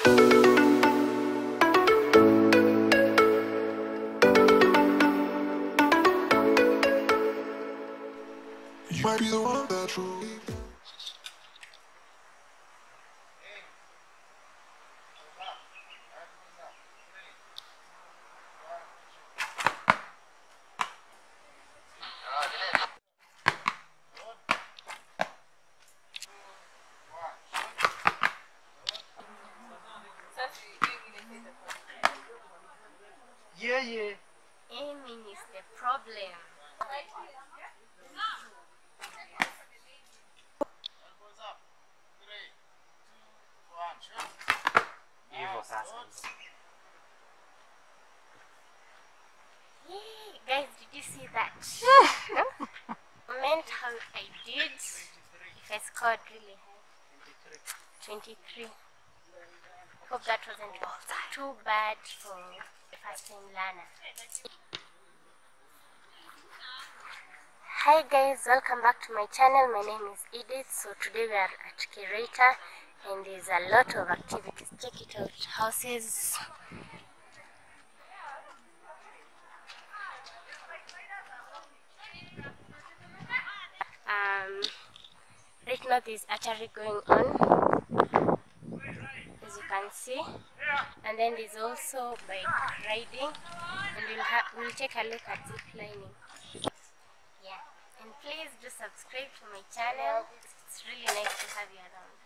You might be the one that truly. Yeah. Aiming is the problem. Hivyo sasa. Yay! Guys, did you see that? Meant how I did if I scored really high. 23. Hope that wasn't too bad for the first time learner. Hi guys, welcome back to my channel. My name is Edith. So today we are at Kireta and there's a lot of activities. Check it out. Houses. Right now there's archery going on, as you can see, and then there's also bike riding, and we'll take a look at zip lining. Yeah, and please do subscribe to my channel. It's really nice to have you around.